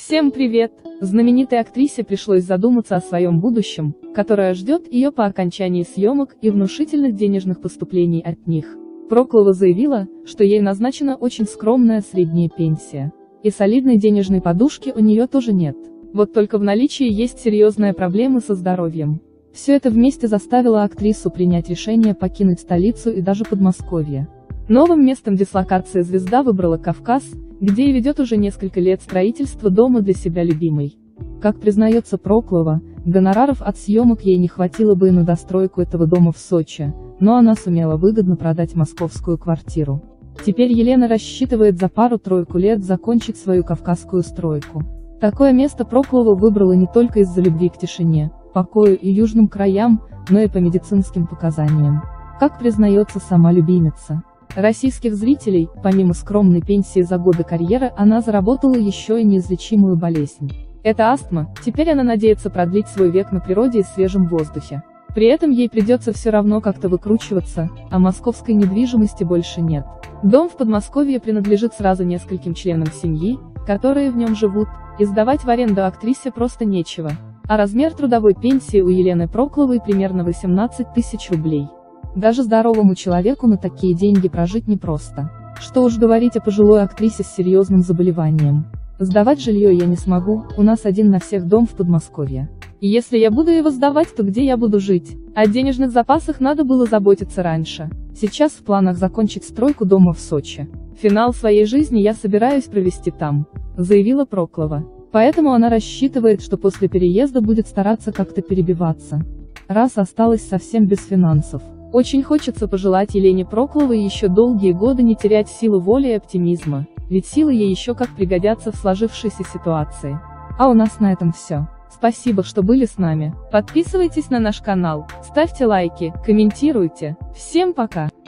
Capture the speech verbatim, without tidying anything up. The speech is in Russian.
Всем привет! Знаменитой актрисе пришлось задуматься о своем будущем, которое ждет ее по окончании съемок и внушительных денежных поступлений от них. Проклова заявила, что ей назначена очень скромная средняя пенсия. И солидной денежной подушки у нее тоже нет. Вот только в наличии есть серьезные проблемы со здоровьем. Все это вместе заставило актрису принять решение покинуть столицу и даже Подмосковье. Новым местом дислокации звезда выбрала Кавказ, где и ведет уже несколько лет строительство дома для себя любимой. Как признается Проклова, гонораров от съемок ей не хватило бы и на достройку этого дома в Сочи, но она сумела выгодно продать московскую квартиру. Теперь Елена рассчитывает за пару-тройку лет закончить свою кавказскую стройку. Такое место Проклова выбрала не только из-за любви к тишине, покою и южным краям, но и по медицинским показаниям. Как признается сама любимица российских зрителей, помимо скромной пенсии за годы карьеры, она заработала еще и неизлечимую болезнь. Это астма, теперь она надеется продлить свой век на природе и свежем воздухе. При этом ей придется все равно как-то выкручиваться, а московской недвижимости больше нет. Дом в Подмосковье принадлежит сразу нескольким членам семьи, которые в нем живут, и сдавать в аренду актрисе просто нечего. А размер трудовой пенсии у Елены Прокловой примерно восемнадцать тысяч рублей. Даже здоровому человеку на такие деньги прожить непросто. Что уж говорить о пожилой актрисе с серьезным заболеванием. Сдавать жилье я не смогу, у нас один на всех дом в Подмосковье. И если я буду его сдавать, то где я буду жить? О денежных запасах надо было заботиться раньше. Сейчас в планах закончить стройку дома в Сочи. Финал своей жизни я собираюсь провести там, заявила Проклова. Поэтому она рассчитывает, что после переезда будет стараться как-то перебиваться. Раз осталась совсем без финансов. Очень хочется пожелать Елене Прокловой еще долгие годы не терять силу воли и оптимизма, ведь силы ей еще как пригодятся в сложившейся ситуации. А у нас на этом все. Спасибо, что были с нами. Подписывайтесь на наш канал, ставьте лайки, комментируйте. Всем пока!